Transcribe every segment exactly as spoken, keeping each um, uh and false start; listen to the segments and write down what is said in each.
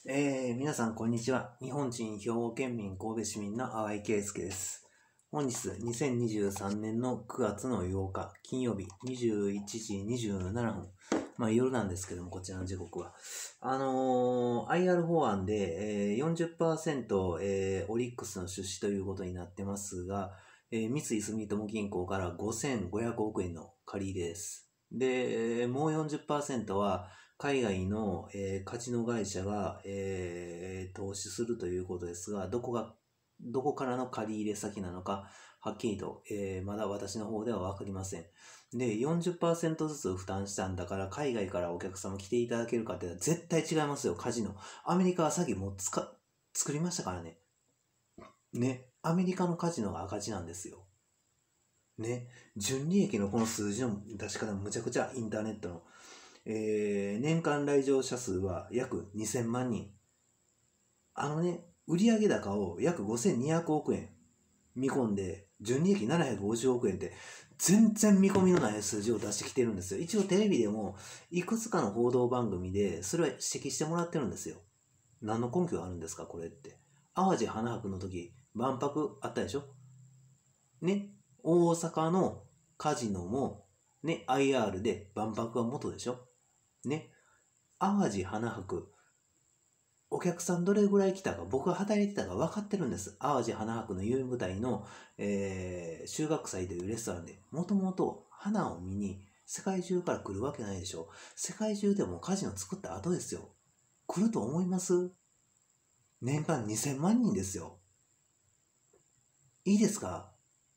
えー、皆さんこんにちは。日本人兵庫県民神戸市民の淡井圭介です。本日にせんにじゅうさんねんのくがつのようか金曜日にじゅういちじにじゅうななふん。まあ夜なんですけども、こちらの時刻は。あのー、アイアール 法案で、えー、よんじゅっパーセント、えー、オリックスの出資ということになってますが、えー、三井住友銀行からごせんごひゃくおくえんの借り入れです。で、もう よんじゅっパーセント は、海外の、えー、カジノ会社が、えー、投資するということですが、どこが、どこからの借り入れ先なのか、はっきりと、えー、まだ私の方ではわかりません。で、よんじゅっパーセント ずつ負担したんだから、海外からお客様来ていただけるかって絶対違いますよ、カジノ。アメリカは詐欺もうつか、作りましたからね。ね、アメリカのカジノが赤字なんですよ。ね、純利益のこの数字の出し方むちゃくちゃインターネットのえー、年間来場者数は約にせんまんにん。あのね、売上高を約ごせんにひゃくおくえん見込んで、純利益ななひゃくごじゅうおくえんって全然見込みのない数字を出してきてるんですよ。一応テレビでもいくつかの報道番組でそれは指摘してもらってるんですよ。何の根拠があるんですか、これって。淡路花博の時、万博あったでしょね、大阪のカジノも、ね、アイアール で万博が元でしょね、淡路花博、お客さんどれぐらい来たか、僕が働いてたか分かってるんです。淡路花博の遊舞台の、えー、修学祭というレストランで、もともと花を見に世界中から来るわけないでしょ。世界中でもカジノ作った後ですよ。来ると思います？年間にせんまんにんですよ。いいですか？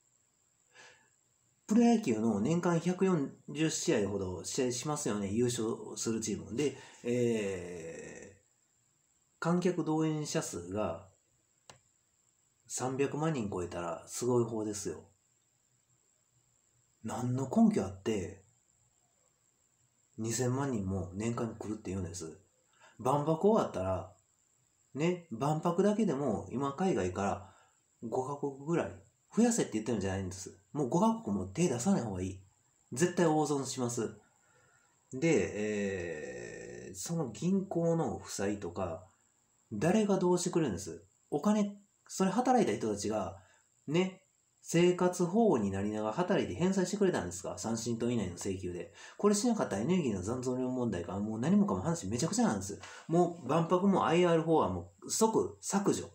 プロ野球の年間ひゃくよんじゅうしあいほど試合しますよね、優勝するチームで、えー、観客動員者数がさんびゃくまんにん超えたらすごい方ですよ。何の根拠あってにせんまんにんも年間に来るって言うんです。万博終わったら、ね、万博だけでも今海外からごカ国ぐらい増やせって言ってるんじゃないんです。もうごカ国も手出さない方がいい。絶対大損します。で、えー、その銀行の負債とか、誰がどうしてくれるんです？お金、それ働いた人たちが、ね、生活保護になりながら働いて返済してくれたんですか？さんしんとう以内の請求で。これしなかったらエネルギーの残存量問題からもう何もかも話めちゃくちゃなんです。もう万博も アイアール 法案も即削除。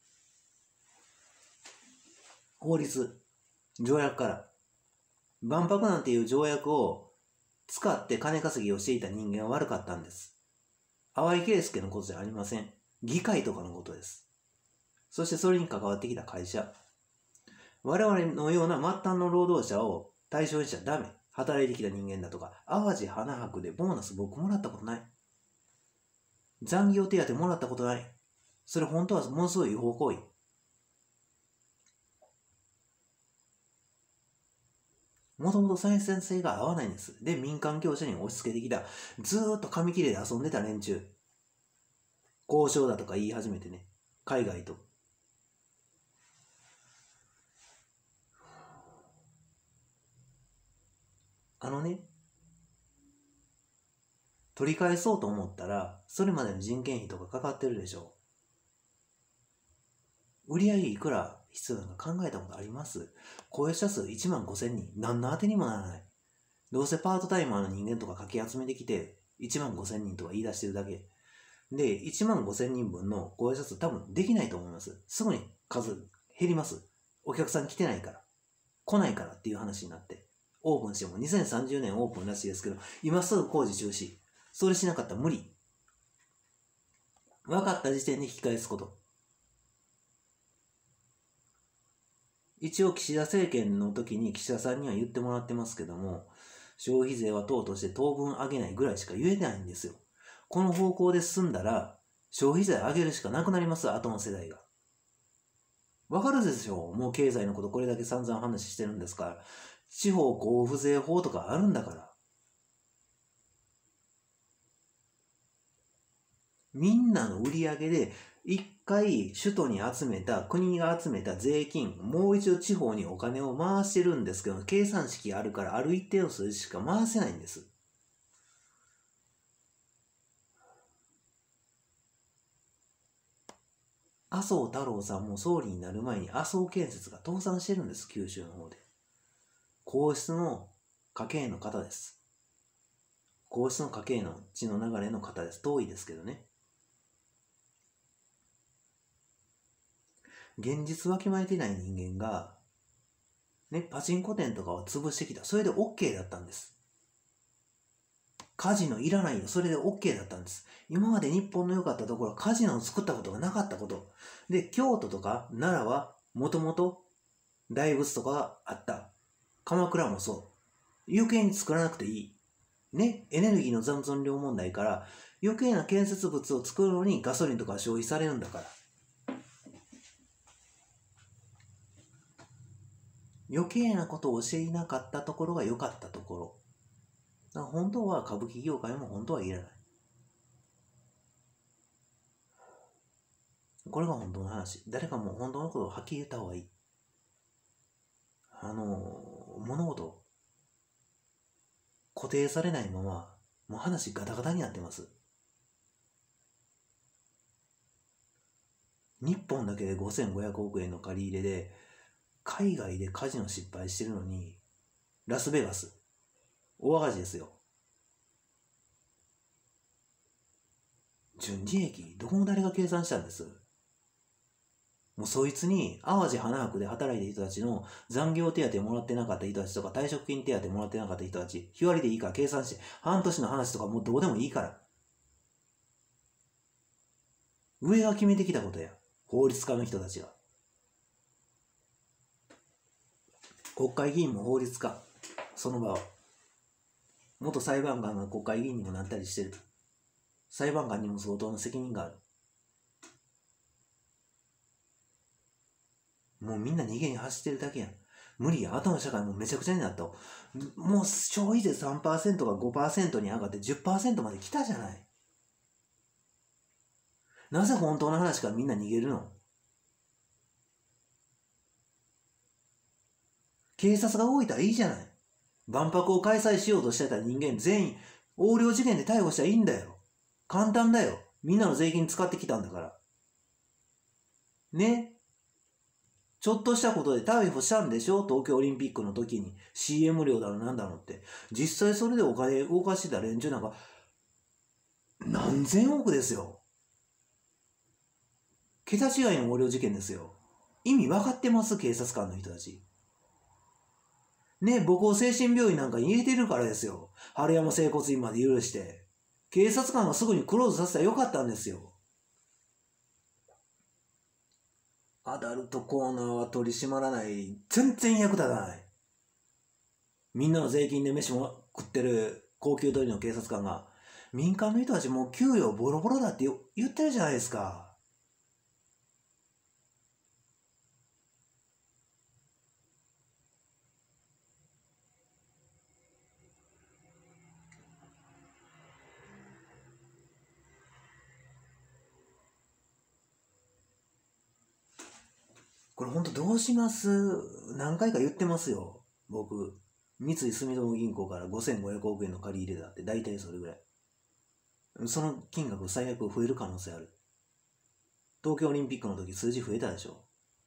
法律、条約から。万博なんていう条約を使って金稼ぎをしていた人間は悪かったんです。淡井圭介のことじゃありません。議会とかのことです。そしてそれに関わってきた会社。我々のような末端の労働者を対象にしちゃダメ。働いてきた人間だとか、淡路花博でボーナス僕もらったことない。残業手当もらったことない。それ本当はものすごい違法行為。もともと再生性が合わないんです。で、民間業者に押し付けてきた。ずーっと紙切れで遊んでた連中。交渉だとか言い始めてね。海外と。あのね、取り返そうと思ったら、それまでの人件費とかかかってるでしょう。売上いくら必要なのか考えたことあります？雇用者数いちまんごせんにん。何の当てにもならない。どうせパートタイマーの人間とかかき集めてきて、いちまんごせんにんとか言い出してるだけ。で、いちまんごせんにんぶんの雇用者数多分できないと思います。すぐに数減ります。お客さん来てないから。来ないからっていう話になって。オープンしてもにせんさんじゅうねんオープンらしいですけど、今すぐ工事中止。それしなかったら無理。分かった時点で引き返すこと。一応岸田政権の時に岸田さんには言ってもらってますけども、消費税は党として当分上げないぐらいしか言えないんですよ。この方向で進んだら、消費税上げるしかなくなります、後の世代が。わかるでしょう、もう経済のことこれだけ散々話してるんですから。地方交付税法とかあるんだから。みんなの売り上げで一回首都に集めた、国が集めた税金、もう一度地方にお金を回してるんですけど、計算式あるからある一定の数字しか回せないんです。 麻生太郎さんも総理になる前に麻生建設が倒産してるんです、九州の方で。皇室の家系の方です。皇室の家系の血の流れの方です。遠いですけどね。現実わきまえてない人間が、ね、パチンコ店とかを潰してきた。それで OK だったんです。カジノいらないよ。それで OK だったんです。今まで日本の良かったところはカジノを作ったことがなかったこと。で、京都とか奈良はもともと大仏とかがあった。鎌倉もそう。余計に作らなくていい。ね、エネルギーの残存量問題から余計な建設物を作るのにガソリンとか消費されるんだから。余計なことをしていなかったところが良かったところ。だから本当は歌舞伎業界も本当はいらない。これが本当の話。誰かもう本当のことをはっきり言った方がいい。あの、物事、固定されないまま、もう話ガタガタになってます。日本だけでごせんごひゃくおくえんの借り入れで、海外でカジノ失敗してるのに、ラスベガス、大赤字ですよ。純利益、どこの誰が計算したんです？もうそいつに淡路花博で働いてる人たちの残業手当もらってなかった人たちとか退職金手当もらってなかった人たち、日割りでいいから計算して、半年の話とかもうどうでもいいから。上が決めてきたことや。法律家の人たちが。国会議員も法律家。その場は。元裁判官が国会議員にもなったりしてる。裁判官にも相当の責任がある。もうみんな逃げに走ってるだけやん。無理や。後の社会もめちゃくちゃになった。もう消費税 さんパーセント が ごパーセント に上がって じゅっパーセント まで来たじゃない。なぜ本当の話からみんな逃げるの？警察が動いたらいいじゃない。万博を開催しようとしてた人間全員横領事件で逮捕したらいいんだよ。簡単だよ。みんなの税金使ってきたんだから。ね。ちょっとしたことで逮捕したんでしょ？東京オリンピックの時に シーエム 料だろなんだろって。実際それでお金動かしてた連中なんか何千億ですよ。桁違いの横領事件ですよ。意味分かってます？警察官の人たち。ね、母校精神病院なんかに入れてるからですよ。春山整骨院まで許して。警察官がすぐにクローズさせたらよかったんですよ。アダルトコーナーは取り締まらない。全然役立たない。みんなの税金で飯も食ってる高級取りの警察官が、民間の人たちもう給与ボロボロだって言ってるじゃないですか。これ本当どうします？何回か言ってますよ。僕。三井住友銀行からごせんごひゃくおくえんの借り入れだって大体それぐらい。その金額最悪増える可能性ある。東京オリンピックの時数字増えたでしょ。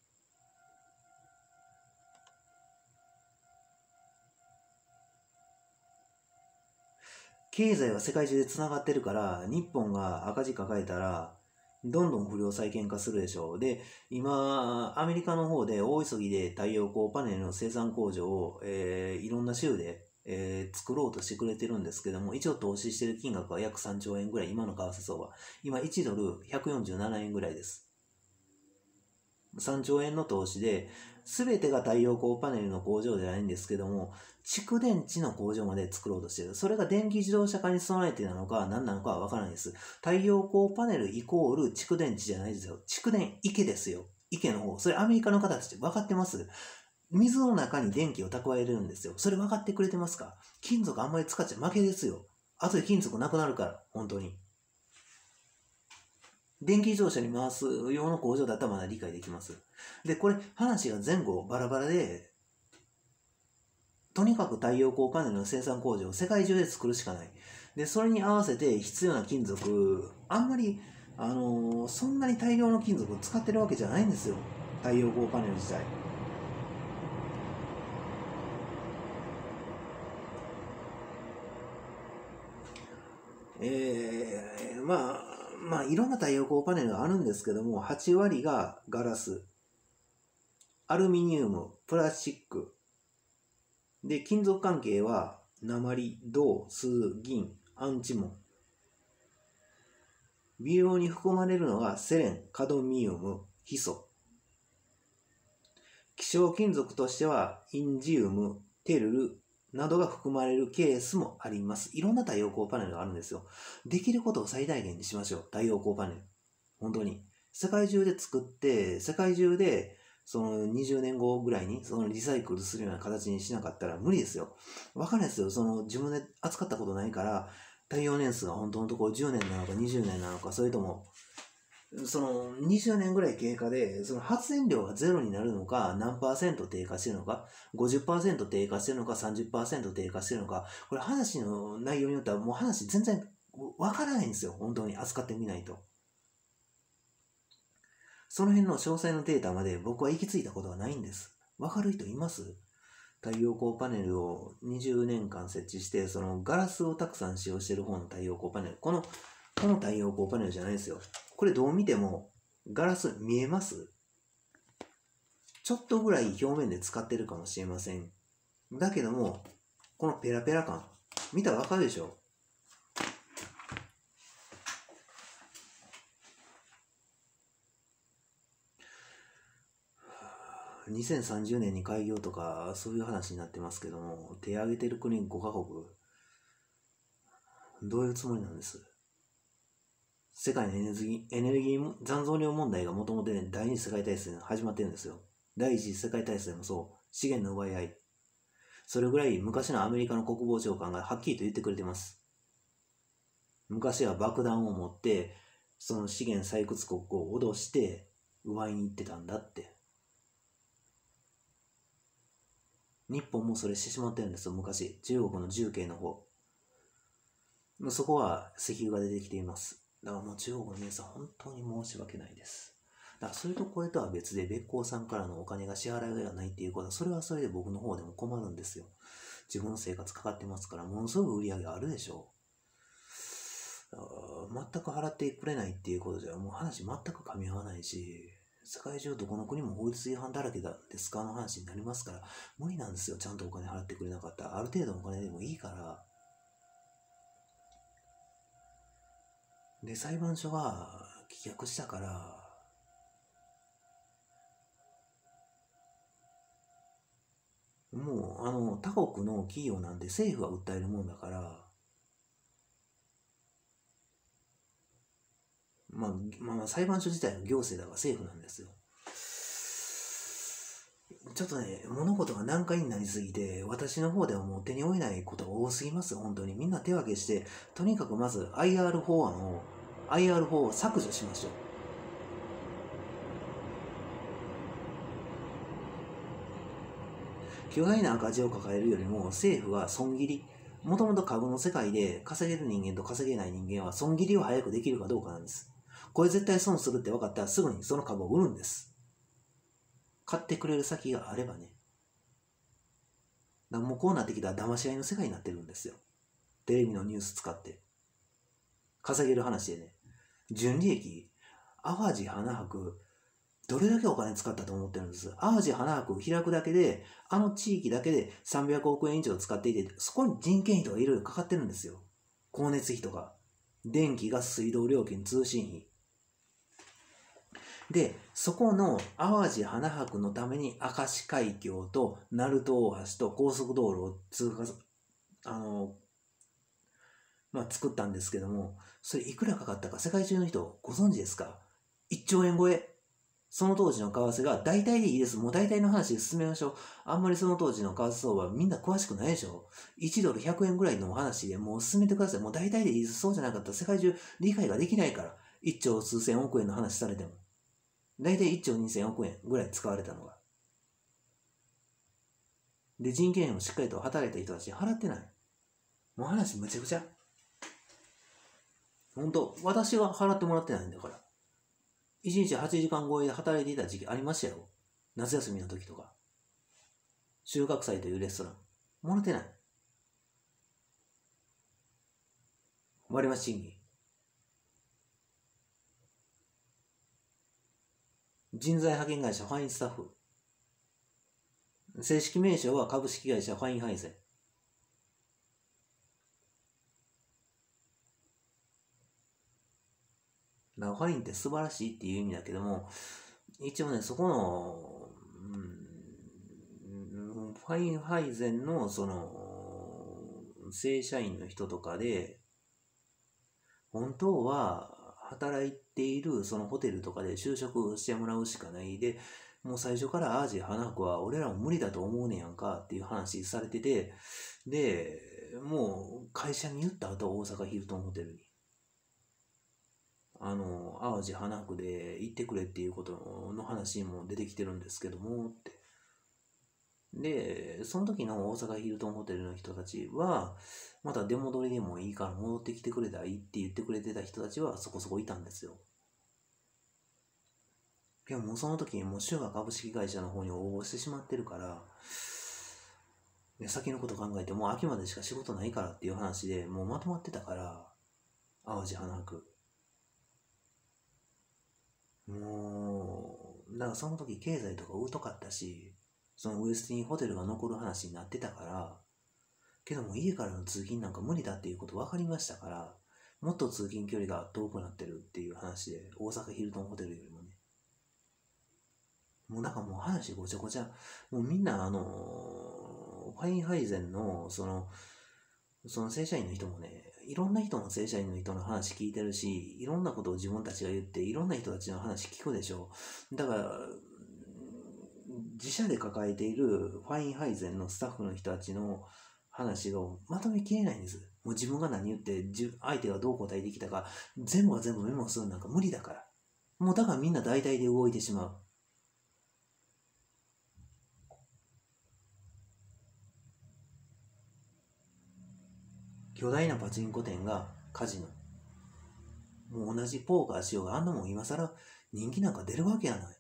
経済は世界中で繋がってるから、日本が赤字抱えたら、どんどん不良債権化するでしょう。で、今、アメリカの方で大急ぎで太陽光パネルの生産工場を、えー、いろんな州で、えー、作ろうとしてくれてるんですけども、一応投資してる金額は約さんちょうえんぐらい、今の為替相場。今いちドルひゃくよんじゅうななえんぐらいです。さんちょうえんの投資で、すべてが太陽光パネルの工場じゃないんですけども、蓄電池の工場まで作ろうとしている。それが電気自動車化に備えてなのか何なのかはわからないです。太陽光パネルイコール蓄電池じゃないですよ。蓄電池ですよ。池の方。それアメリカの方たち分かってます？水の中に電気を蓄えれるんですよ。それ分かってくれてますか？金属あんまり使っちゃ負けですよ。後で金属なくなるから、本当に。電気自動車に回す用の工場だったらまだ理解できます。で、これ話が前後バラバラで、とにかく太陽光パネルの生産工場を世界中で作るしかない。で、それに合わせて必要な金属、あんまりあのー、そんなに大量の金属を使ってるわけじゃないんですよ、太陽光パネル自体。えー、まあまあいろんな太陽光パネルがあるんですけども、はちわりがガラス、アルミニウム、プラスチックで、金属関係は鉛、銅、钴、銀、アンチモン。微量に含まれるのがセレン、カドミウム、ヒ素。希少金属としてはインジウム、テルルなどが含まれるケースもあります。いろんな太陽光パネルがあるんですよ。できることを最大限にしましょう。太陽光パネル。本当に。世界中で作って、世界中でそのにじゅうねんごぐらいにそのリサイクルするような形にしなかったら無理ですよ。わかんないですよ。その自分で扱ったことないから、耐用年数が本当のところじゅうねんなのかにじゅうねんなのか、それとも、そのにじゅうねんぐらい経過で、その発電量がゼロになるのか、何パーセント低下してるのか、ごじゅっパーセント低下してるのか、さんじゅっパーセント低下してるのか、これ話の内容によってはもう話全然わからないんですよ。本当に扱ってみないと。その辺の詳細のデータまで僕は行き着いたことはないんです。わかる人います？太陽光パネルをにじゅうねんかん設置して、そのガラスをたくさん使用している方の太陽光パネル。この、この太陽光パネルじゃないですよ。これどう見てもガラス見えます？ちょっとぐらい表面で使ってるかもしれません。だけども、このペラペラ感、見たらわかるでしょ？にせんさんじゅうねんに開業とかそういう話になってますけども、手挙げてる国ごカ国、どういうつもりなんです？世界のエネルギー、エネルギー残存量問題がもともと第二次世界大戦始まってるんですよ。第一次世界大戦もそう、資源の奪い合い。それぐらい昔のアメリカの国防長官がはっきりと言ってくれてます。昔は爆弾を持って、その資源採掘国を脅して奪いに行ってたんだって。日本もそれしてしまってるんですよ、昔。中国の重慶の方。そこは石油が出てきています。だからもう中国の皆さん、本当に申し訳ないです。だからそれとこれとは別で、別行さんからのお金が支払いがないっていうことは、それはそれで僕の方でも困るんですよ。自分の生活かかってますから、ものすごく売り上げあるでしょう。全く払ってくれないっていうことじゃ、もう話全く噛み合わないし、世界中どこの国も法律違反だらけだですかの話になりますから、無理なんですよ。ちゃんとお金払ってくれなかったら。ある程度のお金でもいいから。で、裁判所が棄却したから、もう、あの、他国の企業なんで政府が訴えるもんだから、まあ、まあ、裁判所自体は行政だから政府なんですよ。ちょっとね、物事が難解になりすぎて、私の方ではもう手に負えないことが多すぎます、本当に。みんな手分けして、とにかくまず アイアール 法案を、アイアール 法を削除しましょう。巨大な赤字を抱えるよりも、政府は損切り、もともと株の世界で稼げる人間と稼げない人間は損切りを早くできるかどうかなんです。これ絶対損するって分かったらすぐにその株を売るんです。買ってくれる先があればね。だからもうこうなってきたら騙し合いの世界になってるんですよ。テレビのニュース使って。稼げる話でね。純利益、淡路花博、どれだけお金使ったと思ってるんです。淡路花博を開くだけで、あの地域だけでさんびゃくおくえん以上使っていて、そこに人件費とかいろいろかかってるんですよ。光熱費とか。電気、ガス、水道料金、通信費。で、そこの淡路花博のために明石海峡と鳴門大橋と高速道路を通過、あの、まあ、作ったんですけども、それいくらかかったか世界中の人ご存知ですか？ いっちょうえん超え。その当時の為替が大体でいいです。もう大体の話で進めましょう。あんまりその当時の為替相場みんな詳しくないでしょ。いちドルひゃくえんぐらいの話でもう進めてください。もう大体でいいです。そうじゃなかったら世界中理解ができないから。いっちょう数千億円の話されても。大体いっちょうにせんおくえんぐらい使われたのが。で、人件費もしっかりと働いた人たちに払ってない。もう話むちゃくちゃ。 本当、私が払ってもらってないんだから。いちにちはちじかん超えで働いていた時期ありましたよ。夏休みの時とか。収穫祭というレストラン。もらってない。割増賃金。人材派遣会社ファインスタッフ。正式名称は株式会社ファインハイゼン。ファインって素晴らしいっていう意味だけども、一応ね、そこの、うん、ファインハイゼンのその正社員の人とかで、本当は働いているそのホテルとかで就職してもらうしかないで、もう最初からアージ花子は俺らも無理だと思うねやんかっていう話されてて、で、もう会社に言った後、大阪ヒルトンホテルに。あの、淡路花子で行ってくれっていうことの話も出てきてるんですけども、って。で、その時の大阪ヒルトンホテルの人たちは、また出戻りでもいいから戻ってきてくれたらいいって言ってくれてた人たちはそこそこいたんですよ。いや、もうその時にもうシュガ株式会社の方に応募してしまってるから、先のこと考えてもう秋までしか仕事ないからっていう話でもうまとまってたから、淡路花子。もう、だからその時経済とか疎かったし、そのウエスティンホテルが残る話になってたから、けども家からの通勤なんか無理だっていうこと分かりましたから、もっと通勤距離が遠くなってるっていう話で、大阪ヒルトンホテルよりもね。もうだからもう話ごちゃごちゃ、もうみんなあの、ファインハイゼンの、その、その正社員の人もね、いろんな人の正社員の人の話聞いてるし、いろんなことを自分たちが言って、いろんな人たちの話聞くでしょ。だから、自社で抱えているファインハイゼンのスタッフの人たちの話をまとめきれないんです。もう自分が何言って、相手がどう答えてきたか、全部が全部メモするなんか無理だから。もうだからみんな大体で動いてしまう。巨大なパチンコ店がカジノ。もう同じポーカーしようがあんなもん今更人気なんか出るわけやない。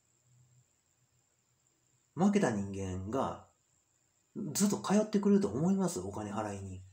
負けた人間がずっと通ってくれると思います？お金払いに。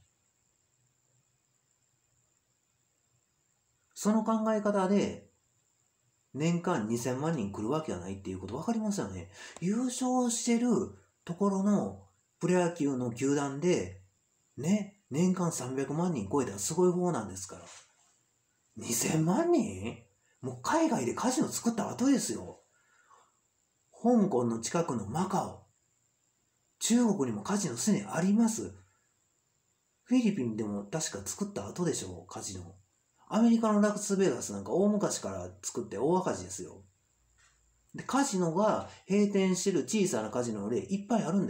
その考え方で年間にせんまん人来るわけはないっていうこと分かりますよね。優勝してるところのプロ野球の球団でね、年間さんびゃくまん人超えたらすごい方なんですから。にせんまん人？もう海外でカジノ作った後ですよ。香港の近くのマカオ。中国にもカジノすでにあります。フィリピンでも確か作った後でしょう、カジノ。アメリカのラスベガスなんか大昔から作って大赤字ですよ。で、カジノが閉店してる小さなカジノの例いっぱいあるんです。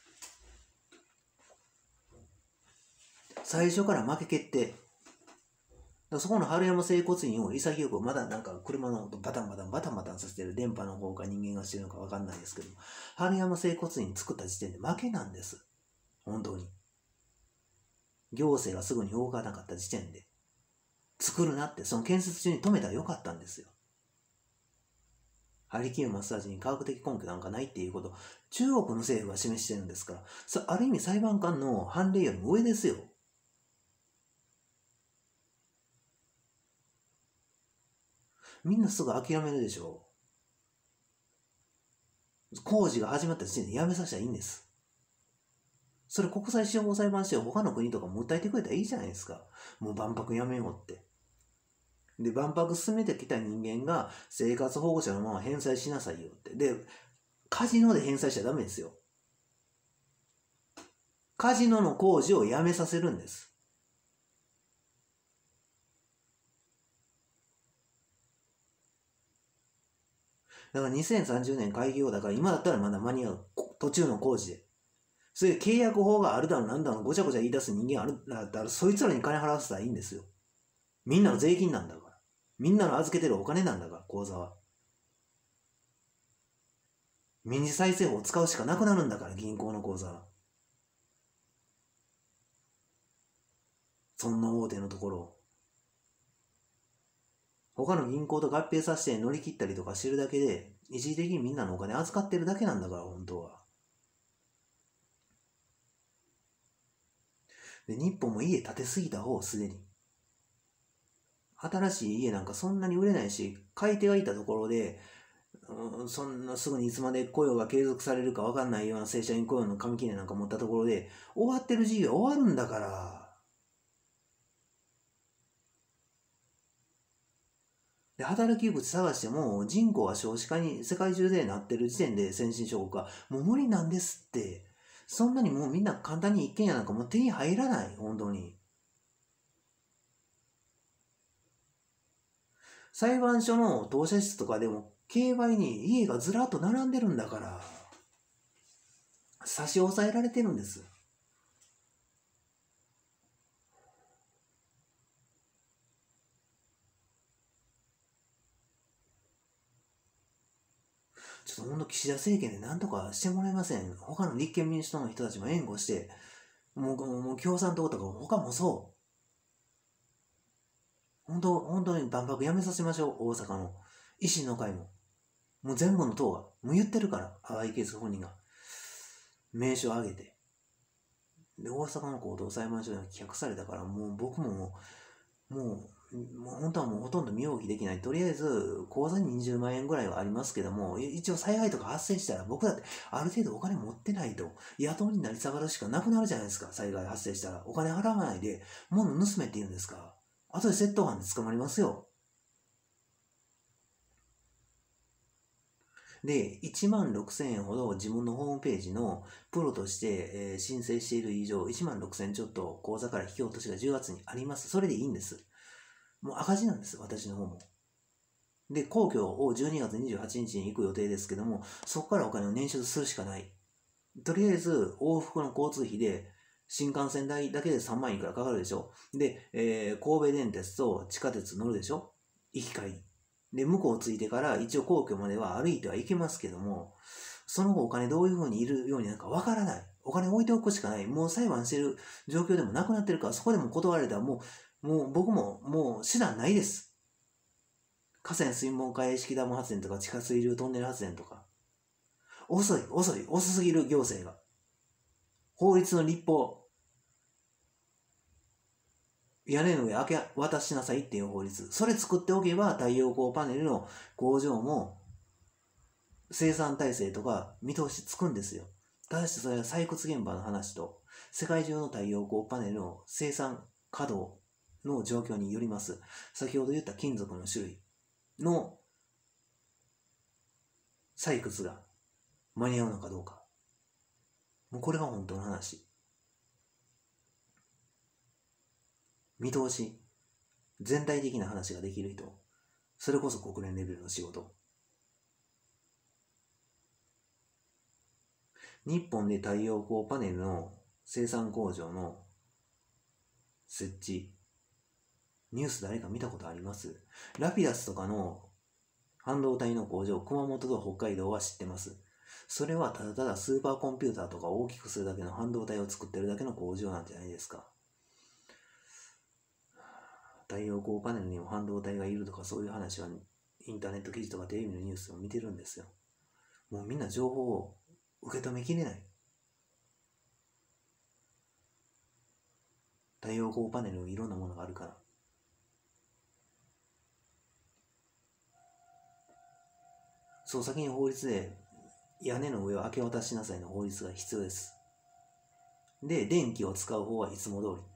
最初から負け決定。そこの春山整骨院を潔くまだなんか車の音バタンバタンバタンバタンさせてる電波の方か人間がしてるのか分かんないですけど、春山整骨院作った時点で負けなんです。本当に。行政がすぐに動かなかった時点で。作るなって、その建設中に止めたらよかったんですよ。ハリキューマッサージに科学的根拠なんかないっていうこと、中国の政府が示してるんですから、ある意味裁判官の判例よりも上ですよ。みんなすぐ諦めるでしょう。工事が始まった時点でやめさせたらいいんです。それ国際司法裁判所他の国とかも訴えてくれたらいいじゃないですか。もう万博やめようって。で、万博進めてきた人間が生活保護者のまま返済しなさいよって。で、カジノで返済しちゃダメですよ。カジノの工事をやめさせるんです。だからにせんさんじゅうねん開業だから今だったらまだ間に合う。途中の工事で。そういう契約法があるだろうなんだろうごちゃごちゃ言い出す人間あるんだったらそいつらに金払わせたらいいんですよ。みんなの税金なんだから。みんなの預けてるお金なんだから、口座は。民事再生法を使うしかなくなるんだから、銀行の口座は。そんな大手のところを。 他の銀行と合併させて乗り切ったりとかしてるだけで、一時的にみんなのお金預かってるだけなんだから、本当は。で、日本も家建てすぎた方、すでに。新しい家なんかそんなに売れないし、買い手がいたところで、うん、そんなすぐにいつまで雇用が継続されるか分かんないような正社員雇用の紙切れなんか持ったところで、終わってる事業終わるんだから。で、働き口探しても人口が少子化に世界中でなってる時点で先進諸国はもう無理なんですって。そんなにもうみんな簡単に一軒家なんかもう手に入らない、本当に。裁判所の当社室とかでも競売に家がずらっと並んでるんだから、差し押さえられてるんです。ちょっとほんと岸田政権で何とかしてもらえません。他の立憲民主党の人たちも援護して、もう、もう共産党とか他もそう。本当、本当に万博やめさせましょう、大阪の。維新の会も。もう全部の党が、もう言ってるから、淡井圭介本人が。名称を挙げて。で、大阪の高等裁判所に棄却されたから、もう僕ももう、もう、もう本当はもうほとんど身動きできない。とりあえず、口座ににじゅうまん円ぐらいはありますけども、一応災害とか発生したら僕だってある程度お金持ってないと、野党になり下がるしかなくなるじゃないですか、災害発生したら。お金払わないで、物盗めって言うんですか。後で窃盗犯で捕まりますよ。で、いちまんろくせんえんほど自分のホームページのプロとして、えー申請している以上、いちまんろくせんちょっと口座から引き落としがじゅうがつにあります。それでいいんです。もう赤字なんです、私の方も。で、皇居をじゅうにがつにじゅうはちにちに行く予定ですけども、そこからお金を捻出するしかない。とりあえず、往復の交通費で、新幹線代だけでさんまんいくらかかるでしょ。で、えー神戸電鉄と地下鉄乗るでしょ。行き帰り。で、向こう着いてから一応皇居までは歩いては行けますけども、その後お金どういう風にいるようになるかわからない。お金置いておくしかない。もう裁判してる状況でもなくなってるから、そこでも断られたらもう、もう僕ももう手段ないです。河川水門海式ダム発電とか地下水流トンネル発電とか。遅い、遅い、遅すぎる行政が。法律の立法。屋根の上明け渡しなさいっていう法律。それ作っておけば太陽光パネルの工場も生産体制とか見通しつくんですよ。ただしそれは採掘現場の話と世界中の太陽光パネルの生産稼働の状況によります。先ほど言った金属の種類の採掘が間に合うのかどうか。もうこれが本当の話。見通し、全体的な話ができる人、それこそ国連レベルの仕事。日本で太陽光パネルの生産工場の設置、ニュース誰か見たことあります？ラピダスとかの半導体の工場、熊本と北海道は知ってます。それはただただスーパーコンピューターとかを大きくするだけの半導体を作ってるだけの工場なんじゃないですか。太陽光パネルにも半導体がいるとかそういう話はインターネット記事とかテレビのニュースを見てるんですよ。もうみんな情報を受け止めきれない。太陽光パネルにいろんなものがあるから。そう先に法律で屋根の上を明け渡しなさいの法律が必要です。で、電気を使う方はいつも通り。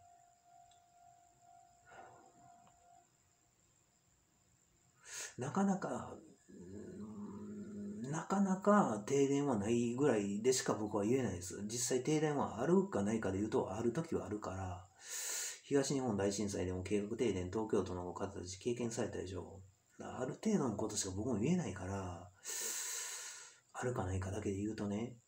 なかなか、なかなか停電はないぐらいでしか僕は言えないです。実際停電はあるかないかで言うと、ある時はあるから、東日本大震災でも計画停電、東京都の方たち経験されたでしょう。ある程度のことしか僕も言えないから、あるかないかだけで言うとね、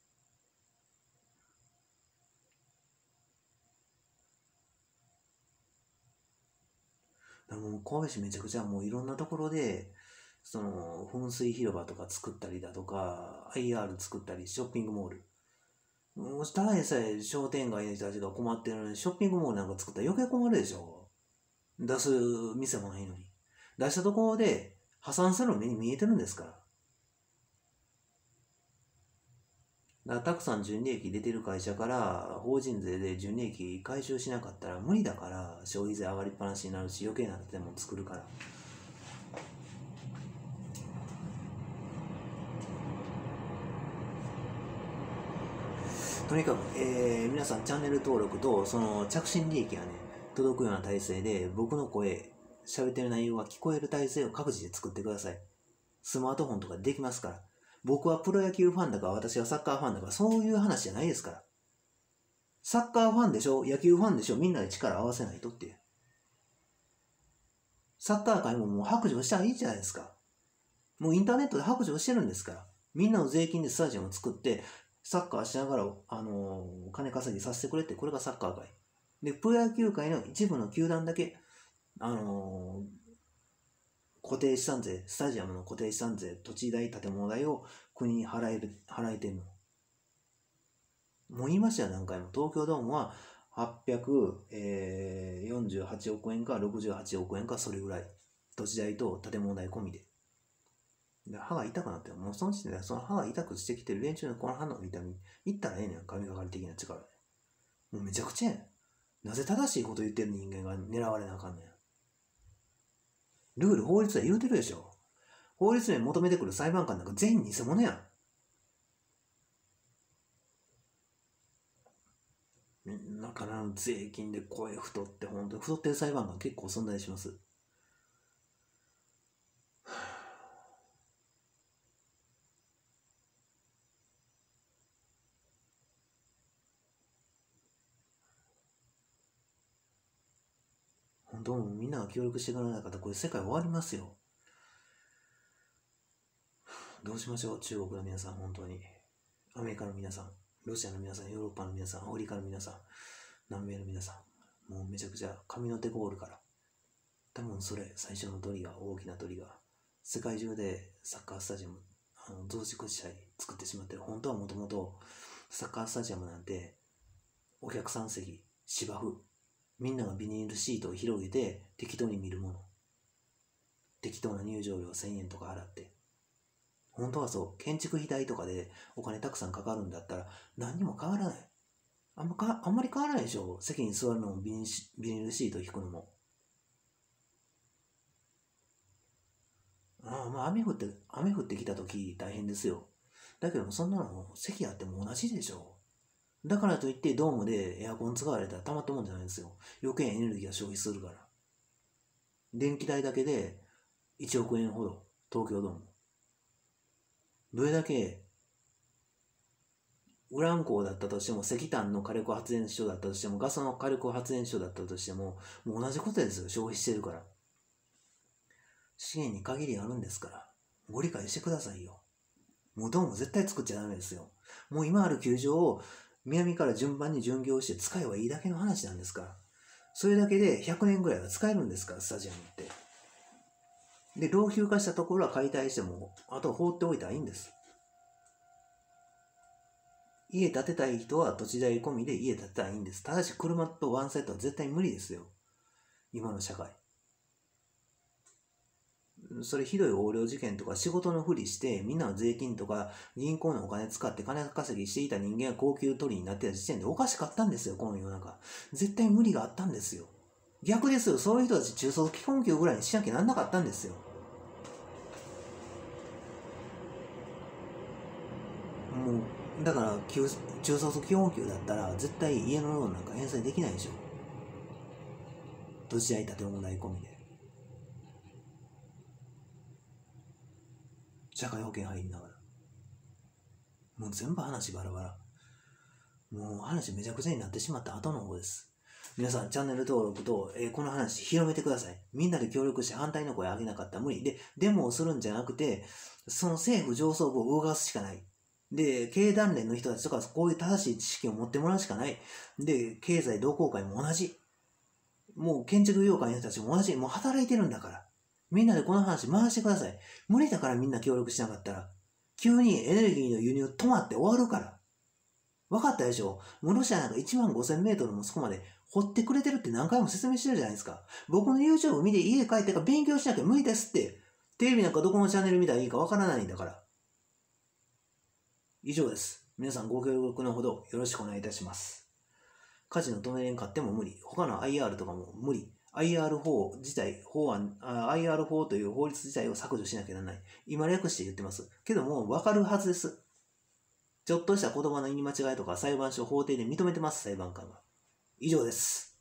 もう神戸市めちゃくちゃもういろんなところで、その噴水広場とか作ったりだとか、アイアール 作ったり、ショッピングモール。もうただでさえ商店街の人たちが困ってるのに、ショッピングモールなんか作ったら余計困るでしょ。出す店もないのに。 出したところで破産するの目に見えてるんですから。だからたくさん純利益出てる会社から法人税で純利益回収しなかったら無理だから、消費税上がりっぱなしになるし、余計な建物作るから。とにかく、えー、皆さんチャンネル登録とその着信利益がね届くような体制で、僕の声喋ってる内容が聞こえる体制を各自で作ってください。スマートフォンとかできますから。僕はプロ野球ファンだから、私はサッカーファンだから、そういう話じゃないですから。サッカーファンでしょ、野球ファンでしょ、みんなで力を合わせないとっていう。サッカー界ももう白状したらいいじゃないですか。もうインターネットで白状してるんですから。みんなの税金でスタジアムを作って、サッカーしながら、あのー、金稼ぎさせてくれって、これがサッカー界。で、プロ野球界の一部の球団だけ、あのー、固定資産税、スタジアムの固定資産税、土地代、建物代を国に払える、払えてるの。もう言いましたよ、何回も。東京ドームははっぴゃくよんじゅうはちおく円かろくじゅうはちおく円か、それぐらい。土地代と建物代込みで。で歯が痛くなって、もうその時点でその歯が痛くしてきてる連中のこの歯の痛み、言ったらええねん、神がかり的な力で。もうめちゃくちゃやん。なぜ正しいこと言ってる人間が狙われなあかんねん。ルール、法律は言うてるでしょ。法律に求めてくる裁判官なんか全員偽物やん。だから税金で声太って、本当に太ってる裁判官結構存在します。本当みんなが協力してくれなかったらこれ世界終わりますよ。どうしましょう、中国の皆さん、本当に。アメリカの皆さん、ロシアの皆さん、ヨーロッパの皆さん、アフリカの皆さん、南米の皆さん、もうめちゃくちゃ神の手がおるから。多分それ、最初のトリガー、大きなトリガー。世界中でサッカースタジアム、あの増築したり作ってしまってる。本当はもともとサッカースタジアムなんて、お客さん席、芝生、みんながビニールシートを広げて適当に見るもの。適当な入場料せんえんとか払って。本当はそう、建築費代とかでお金たくさんかかるんだったら何にも変わらない。あんまか、あんまり変わらないでしょ。席に座るのもビニールシート引くのも。ああ、まあ雨降って、雨降ってきた時大変ですよ。だけどそんなの席あっても同じでしょ。だからといってドームでエアコン使われたらたまったもんじゃないんですよ。余計エネルギーが消費するから。電気代だけでいちおくえんほど、東京ドーム。どれだけウラン鉱だったとしても、石炭の火力発電所だったとしても、ガスの火力発電所だったとしても、もう同じことですよ、消費してるから。資源に限りあるんですから、ご理解してくださいよ。もうドーム絶対作っちゃダメですよ。もう今ある球場を南から順番に巡業して使えばいいだけの話なんですから。それだけでひゃくねんぐらいは使えるんですから、スタジアムって。で、老朽化したところは解体しても、あとは放っておいたらいいんです。家建てたい人は土地代込みで家建てたらいいんです。ただし車とワンセットは絶対無理ですよ。今の社会。それひどい横領事件とか仕事のふりしてみんなの税金とか銀行のお金使って金稼ぎしていた人間が高級取りになってた時点でおかしかったんですよ、この世の中。絶対無理があったんですよ。逆ですよ、そういう人たち中卒基本給ぐらいにしなきゃなんなかったんですよ。もうだから中卒基本給だったら絶対家のローンなんか返済できないでしょ。土地代建物代込みで社会保険入りながら、もう全部話バラバラ。もう話めちゃくちゃになってしまった後の方です。皆さんチャンネル登録と、えー、この話広めてください。みんなで協力して反対の声上げなかったら無理で、デモをするんじゃなくて、その政府上層部を動かすしかない。で、経団連の人たちとかこういう正しい知識を持ってもらうしかない。で、経済同好会も同じ。もう建築業界の人たちも同じ。もう働いてるんだから。みんなでこの話回してください。無理だからみんな協力しなかったら、急にエネルギーの輸入止まって終わるから。分かったでしょ。もうロシアなんかいちまんごせんメートルもそこまで掘ってくれてるって何回も説明してるじゃないですか。僕の YouTube 見て家帰ってから勉強しなきゃ無理ですって。テレビなんかどこのチャンネル見たらいいかわからないんだから。以上です。皆さんご協力のほどよろしくお願いいたします。カジノ止めれんかっても無理。他の アイアール とかも無理。アイアール 法自体、法案、アイアール 法という法律自体を削除しなきゃならない。今略して言ってます。けども、わかるはずです。ちょっとした言葉の言い間違いとか裁判所、法廷で認めてます、裁判官が。以上です。